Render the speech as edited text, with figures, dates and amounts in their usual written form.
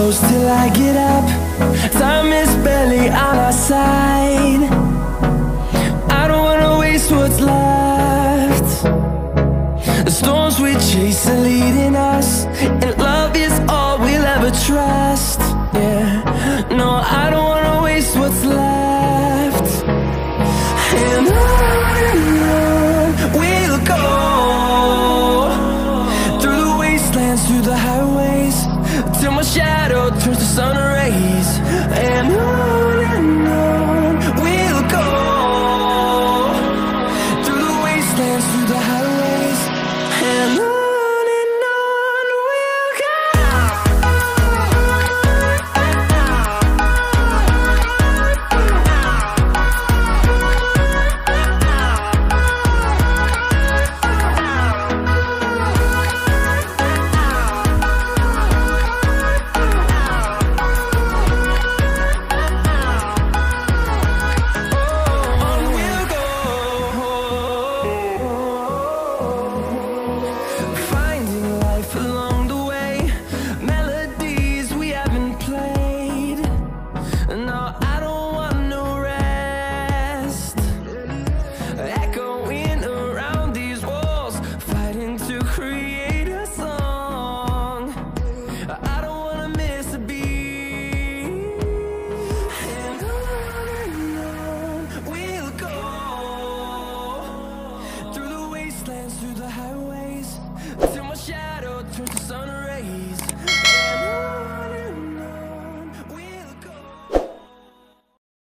close till I get up. Time is barely on our side. I don't wanna waste what's left. The storms we chase are leading